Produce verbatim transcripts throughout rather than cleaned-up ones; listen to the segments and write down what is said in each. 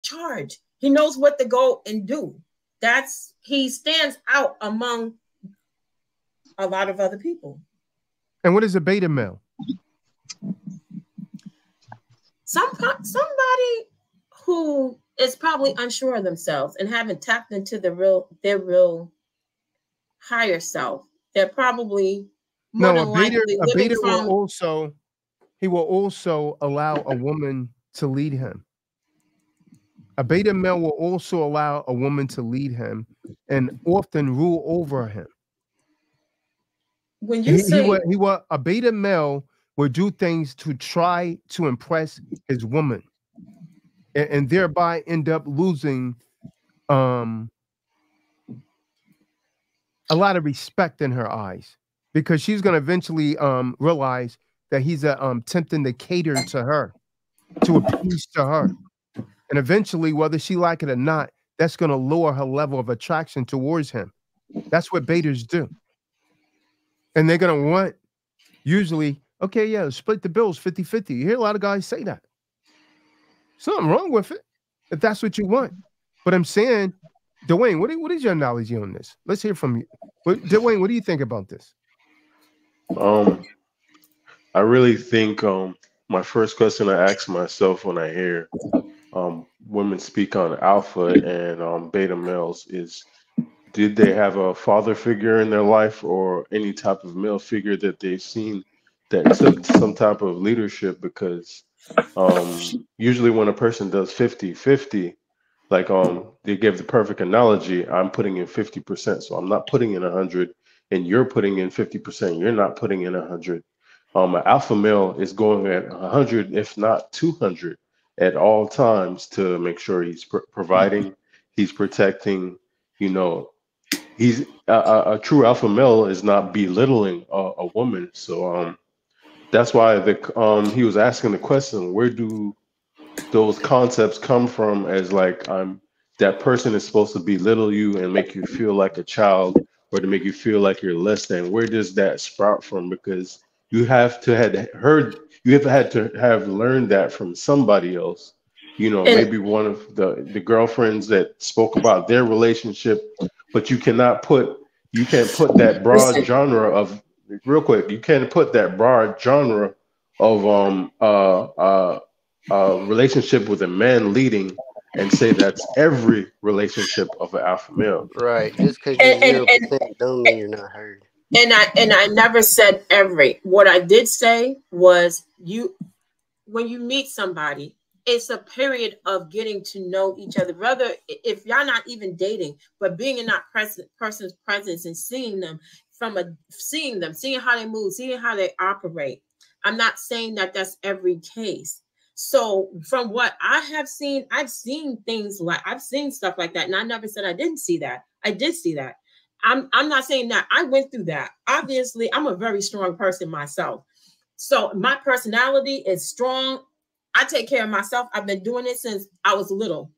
charge. He knows what to go and do. That's he stands out among a lot of other people. And what is a beta male? Some somebody who is probably unsure of themselves and haven't tapped into the real their real higher self. They're probably more no, than a beta, likely a living beta from. will also he will also allow a woman to lead him. A beta male will also allow a woman to lead him and often rule over him. When you He, say he will, he will, a beta male will do things to try to impress his woman, and, and thereby end up losing um, a lot of respect in her eyes, because she's going to eventually um, realize that he's uh, um, tempting to cater to her, to appease to her. And eventually, whether she like it or not, that's going to lower her level of attraction towards him. That's what betas do. And they're going to want, usually, okay, yeah, split the bills fifty fifty. You hear a lot of guys say that. Something wrong with it, if that's what you want. But I'm saying, Dwayne, what, what is your analogy on this? Let's hear from you. What, Dwayne, what do you think about this? Um, I really think um, my first question I ask myself when I hear um, women speak on alpha and um, beta males is, did they have a father figure in their life or any type of male figure that they've seen that took some type of leadership? Because um, usually when a person does fifty fifty, like um, they give the perfect analogy, I'm putting in fifty percent, so I'm not putting in one hundred, and you're putting in fifty percent, you're not putting in one hundred. Um, an alpha male is going at one hundred, if not two hundred, at all times to make sure he's pr providing, he's protecting, you know, he's a, a, a true alpha male is not belittling a, a woman. So um, that's why the um he was asking the question, where do those concepts come from? As like I'm that person is supposed to belittle you and make you feel like a child, or to make you feel like you're less than. Where does that sprout from? Because you have to had heard you have had to have learned that from somebody else. You know, and maybe one of the the girlfriends that spoke about their relationship, but you cannot put you can't put that broad listen, genre of real quick. You can't put that broad genre of um uh uh uh relationship with a man leading and say that's every relationship of an alpha male. Right. Just because you're and and zero and percent don't mean you're not heard. and I and I never said every. What I did say was you when you meet somebody, it's a period of getting to know each other. Rather, if y'all not even dating, but being in that present person's presence and seeing them from a seeing them, seeing how they move, seeing how they operate. I'm not saying that that's every case. So from what I have seen, I've seen things like I've seen stuff like that, and I never said I didn't see that. I did see that. I'm I'm not saying that I went through that. Obviously, I'm a very strong person myself. So my personality is strong. I take care of myself. I've been doing it since I was little.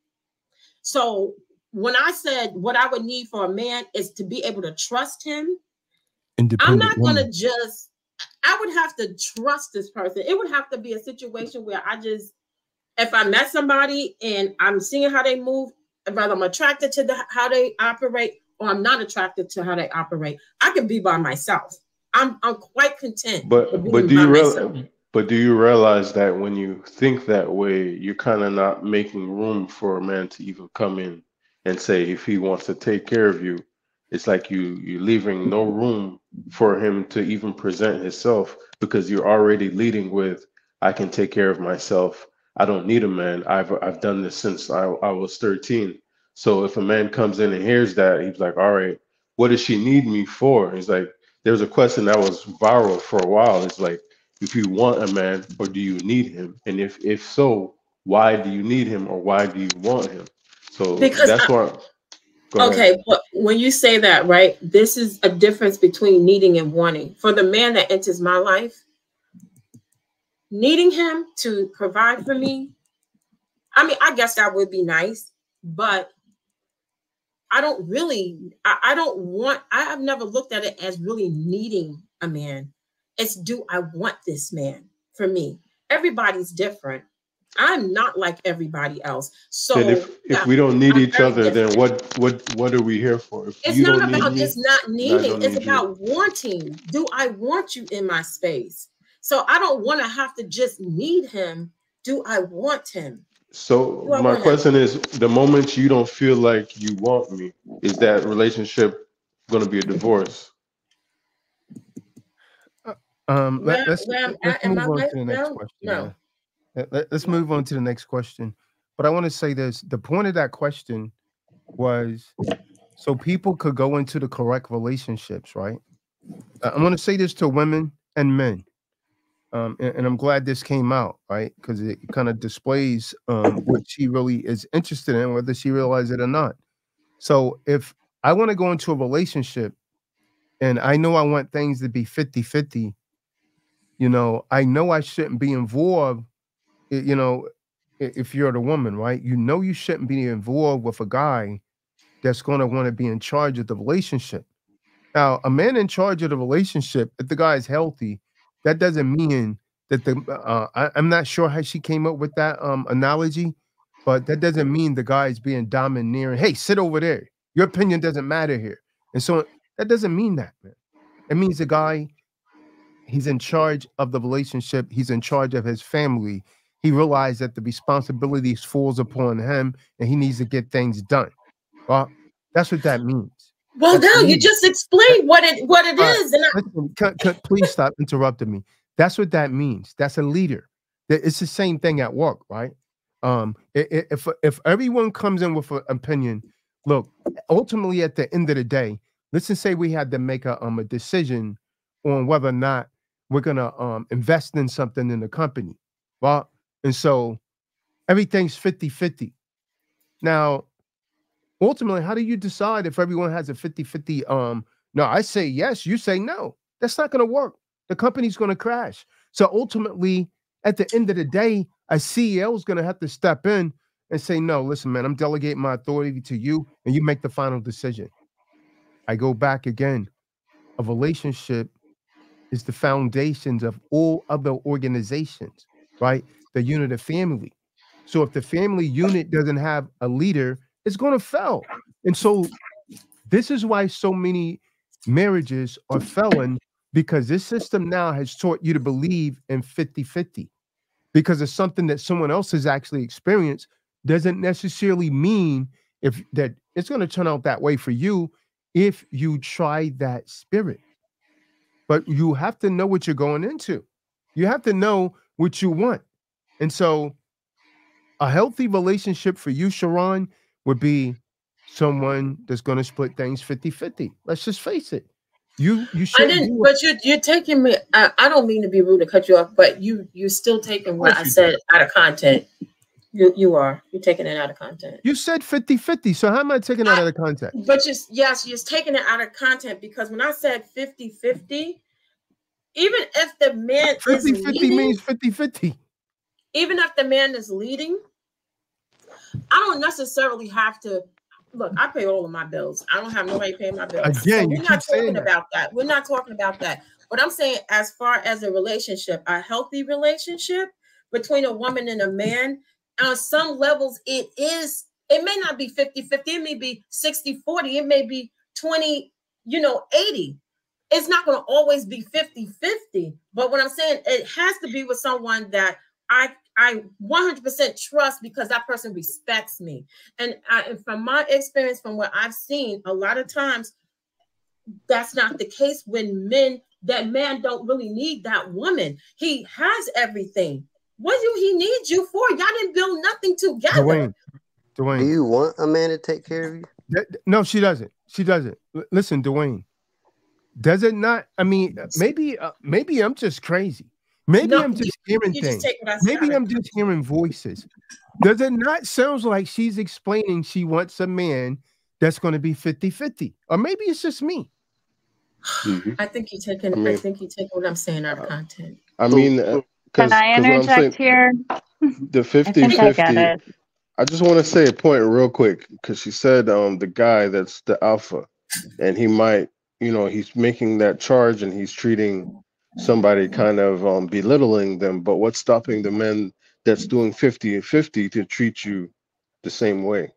So when I said what I would need for a man is to be able to trust him, I'm Independent not going to woman. just, I would have to trust this person. It would have to be a situation where I just, if I met somebody and I'm seeing how they move, whether I'm attracted to the, how they operate or I'm not attracted to how they operate, I can be by myself. I'm I'm quite content with But but being do by you myself. real but do you realize that when you think that way, you're kind of not making room for a man to even come in and say if he wants to take care of you, it's like you you're leaving no room for him to even present himself because you're already leading with, I can take care of myself. I don't need a man. I've I've done this since I, I was thirteen. So if a man comes in and hears that, he's like, all right, what does she need me for? He's like, there was a question that was viral for a while. It's like, if you want a man or do you need him? And if if so, why do you need him or why do you want him? So Because that's why. Go ahead. okay, but when you say that, right, this is a difference between needing and wanting. For the man that enters my life, needing him to provide for me, I mean, I guess that would be nice, but I don't really, I, I don't want, I have never looked at it as really needing a man. It's do I want this man for me? Everybody's different. I'm not like everybody else. Then So if if uh, we don't need I'm each very other, then different. what what what are we here for? If It's you not don't need about me just not and I needing, don't it's need you, about wanting. Do I want you in my space? So I don't want to have to just need him. Do I want him? so Do I my want him? question is, the moment you don't feel like you want me, is that relationship going to be a divorce? Uh, Um, let, Where let's where I'm let's at in move my on life? to the next No, question. Yeah, no, Let, let- let's no. move on to the next question. But I want to say this: the point of that question was so people could go into the correct relationships, right? Uh, I'm going to say this to women and men, um, and, and I'm glad this came out, right? Because it kind of displays um, what she really is interested in, whether she realizes it or not. So if I want to go into a relationship and I know I want things to be fifty-fifty, you know, I know I shouldn't be involved, i- you know, i- if you're the woman, right? You know you shouldn't be involved with a guy that's going to want to be in charge of the relationship. Now, a man in charge of the relationship, if the guy is healthy, that doesn't mean that the uh, I, I'm not sure how she came up with that um analogy, but that doesn't mean the guy is being domineering. Hey, sit over there. Your opinion doesn't matter here. And so that doesn't mean that, man. It means the guy, he's in charge of the relationship, he's in charge of his family. He realized that the responsibilities falls upon him and he needs to get things done. Well, that's what that means. Well, That's now you leading. just explained what it what it Alright, is, and I, listen, cut cut please stop interrupting me. That's what that means. That's a leader. That it's the same thing at work, right? Um, I I if if everyone comes in with an opinion, look, ultimately at the end of the day, let's just say we had to make a um a decision on whether or not we're gonna um invest in something in the company. Well, and so everything's fifty-fifty. Now, ultimately, how do you decide if everyone has a fifty-fifty? Um, no, I say yes, you say no. That's not going to work. The company's going to crash. So ultimately, at the end of the day, a C E O is going to have to step in and say, no, listen, man, I'm delegating my authority to you and you make the final decision. I go back again. A relationship is the foundations of all other organizations, right? The unit of family. So if the family unit doesn't have a leader, it's going to fail. And so this is why so many marriages are failing, because this system now has taught you to believe in fifty-fifty. Because it's something that someone else has actually experienced doesn't necessarily mean if that it's going to turn out that way for you if you try that spirit. But you have to know what you're going into. You have to know what you want. And so a healthy relationship for you, Sharon, would be someone that's going to split things fifty-fifty. Let's just face it. You you I shouldn't be didn't. with, But you you're taking me. I, I don't mean to be rude to cut you off, but you you're still of taking what course I you do. said out of content. You you are. You're taking it out of content. You said fifty-fifty. So how am I taking that I, out of context? but just yes, you're just taking it out of content because when I said fifty-fifty, even if the man is Fifty-fifty leading, means fifty-fifty. even if the man is leading, I don't necessarily have to look. I pay all of my bills. I don't have nobody paying my bills. So Again, you we're not keep saying talking that. about that. We're not talking about that. But I'm saying, as far as a relationship, a healthy relationship between a woman and a man, on some levels, it is, it may not be fifty-fifty. It may be sixty-forty. It may be twenty, you know, eighty. It's not going to always be fifty-fifty. But what I'm saying, it has to be with someone that I I one hundred percent trust because that person respects me. And, I, and from my experience, from what I've seen, a lot of times that's not the case when men, that man don't really need that woman. He has everything. What do he need you for? Y'all didn't build nothing together. Dwayne, Do Dwayne. you want a man to take care of you? Th- th- no, she doesn't. She doesn't. L- listen, Dwayne. Does it not? I mean, uh, maybe uh, maybe I'm just crazy. Maybe No, I'm you, just hearing you just things. take what I said out Maybe of I'm just context. hearing voices. Does it not sound like she's explaining she wants a man that's going to be fifty-fifty? Or maybe it's just me. Hmm. I think you I taking I mean, think you taking what I'm saying out of uh, content. I So, mean, Can because I because what I'm interject saying, here? the I think I get fifty-fifty. it. I just want to say a point real quick because she said um the guy that's the alpha, and he might, you know, he's making that charge and he's treating somebody kind of um belittling them. But what's stopping the men that's doing fifty and fifty to treat you the same way.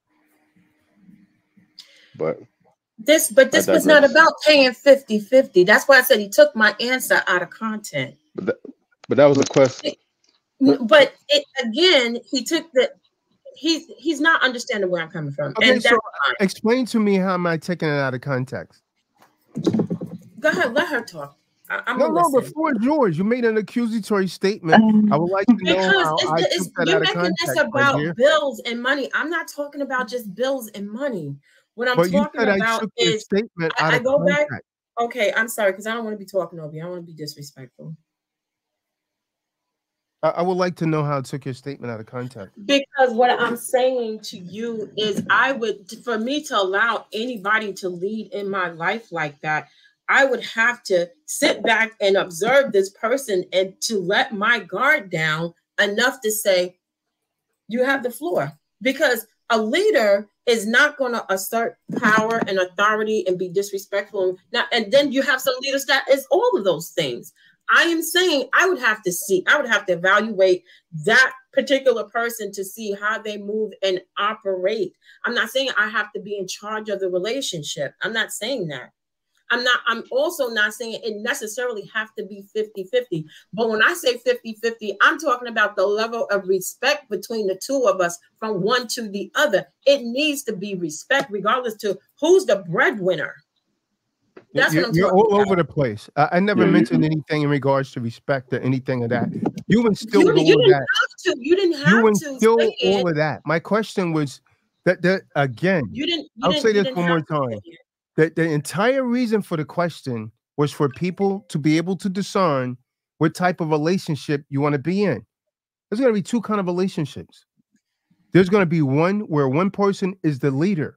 But this, but I this was not digress. about paying fifty fifty. That's why I said he took my answer out of content. but that, but that was the question. But it, again, he took the he's he's not understanding where I'm coming from. Okay, And so that's fine. Explain to me, how am I taking it out of context? Go ahead, let her talk. I, I'm no, no, listen. the floor is yours. You made an accusatory statement. I would like to know Because how it's, I it's, took that you're out of making context, this my about dear. bills and money. I'm not talking about just bills and money. What I'm But you talking said I about took your is statement I, out I of go back. context. Okay, I'm sorry, because I don't want to be talking over you. I don't want to be disrespectful. I, I would like to know how I took your statement out of context. Because what I'm saying to you is, I would, for me to allow anybody to lead in my life like that, I would have to sit back and observe this person and to let my guard down enough to say, you have the floor. Because a leader is not going to assert power and authority and be disrespectful. Now, and then you have some leaders that is all of those things. I am saying I would have to see, I would have to evaluate that particular person to see how they move and operate. I'm not saying I have to be in charge of the relationship. I'm not saying that. I'm not, I'm also not saying it necessarily have to be fifty fifty. But when I say fifty fifty, I'm talking about the level of respect between the two of us from one to the other. It needs to be respect regardless to who's the breadwinner. That's you're, what I'm you're talking all about. over the place. I, I never Yeah, mentioned you, anything in regards to respect or anything of that. You instilled You, you all of didn't that. have to. You didn't You have to instilled say it. all of that. My question was that, that again, You didn't. You I'll didn't. say You this didn't one have more to say time. it. That the entire reason for the question was for people to be able to discern what type of relationship you want to be in. There's going to be two kind of relationships. There's going to be one where one person is the leader,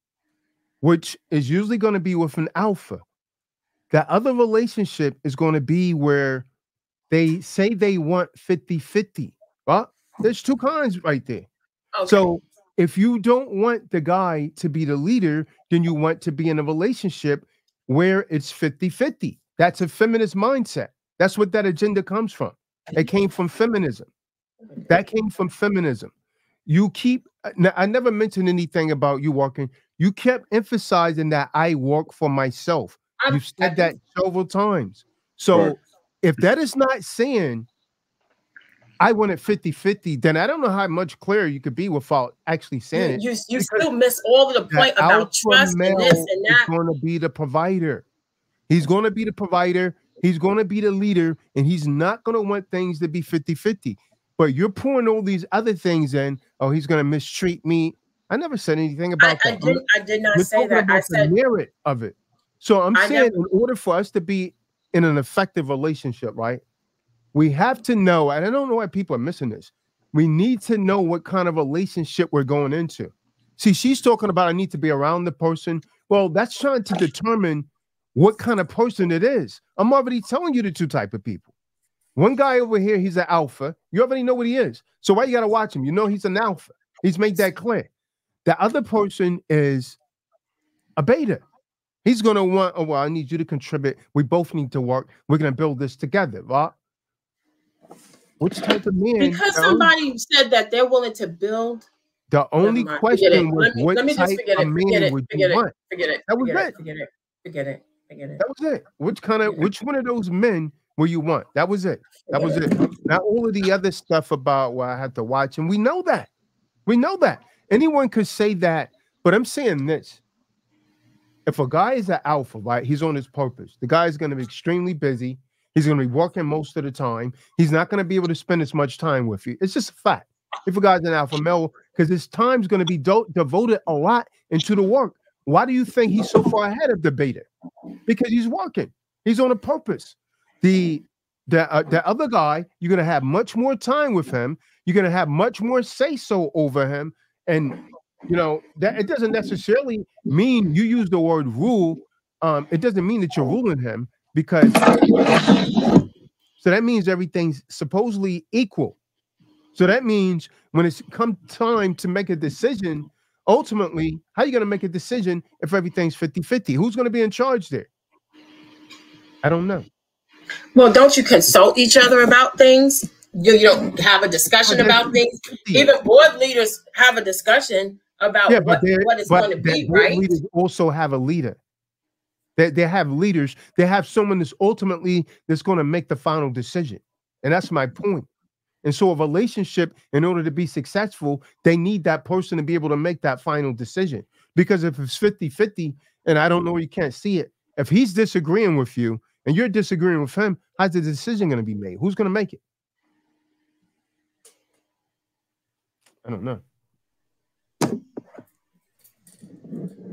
which is usually going to be with an alpha. That other relationship is going to be where they say they want fifty fifty. Well, there's two kinds right there. Okay. So if you don't want the guy to be the leader, then you want to be in a relationship where it's fifty fifty. That's a feminist mindset. That's what that agenda comes from. It came from feminism. That came from feminism. You keep, I never mentioned anything about you walking. You kept emphasizing that I work for myself. I'm, You've said that several times. So right. if that is not saying I want it fifty fifty, then I don't know how much clearer you could be without actually saying you, it. you, you Because still miss all of the the point about alpha trust and this male and is that. going to be the provider. He's going to be the provider. He's going to be the leader, and he's not going to want things to be fifty fifty. But you're pouring all these other things in. Oh, he's going to mistreat me. I never said anything about I, that. I did. I did not You're say talking that. I about the said merit of it. So I'm I saying, never. in order for us to be in an effective relationship, right, we have to know, and I don't know why people are missing this. We need to know what kind of relationship we're going into. See, she's talking about I need to be around the person. Well, that's trying to determine what kind of person it is. I'm already telling you the two type of people. One guy over here, he's an alpha. You already know what he is. So why you got to watch him? You know he's an alpha. He's made that clear. The other person is a beta. He's going to want, oh, well, I need you to contribute. We both need to work. We're going to build this together, right? Which type of man? Because somebody said that they're willing to build. The only question was, let me, what let me type just forget of it. Forget man it. would Forget you it. want? Forget it. That was Forget it. it. Forget it. Forget it. Forget it. That was it. Which kind of, which one of those men will you want? That was it. That was it. Not all of the other stuff about, well, I have to watch, and we know that. We know that. Anyone could say that, but I'm saying this. If a guy is an alpha, right, he's on his purpose. The guy is going to be extremely busy. He's going to be working most of the time. He's not going to be able to spend as much time with you. It's just a fact. If a guy's an alpha male, because his time's going to be do- devoted a lot into the work. Why do you think he's so far ahead of the beta? Because he's working. He's on a purpose. The the uh, the other guy, you're going to have much more time with him. You're going to have much more say so over him, and you know that it doesn't necessarily mean you use the word rule. Um, it doesn't mean that you're ruling him, because so that means everything's supposedly equal. So that means when it's come time to make a decision, ultimately, how are you going to make a decision if everything's fifty fifty? Who's going to be in charge there? I don't know. Well, don't you consult each other about things? you, you don't have a discussion But that's about things. fifty. Even board leaders have a discussion about Yeah, but what, they what it's but going to that be, board right? leaders also have a leader. They, they have leaders. They have someone that's ultimately that's going to make the final decision. And that's my point. And so a relationship, in order to be successful, they need that person to be able to make that final decision. Because if it's fifty fifty, and I don't know, you can't see it, if he's disagreeing with you and you're disagreeing with him, how's the decision going to be made? Who's going to make it? I don't know.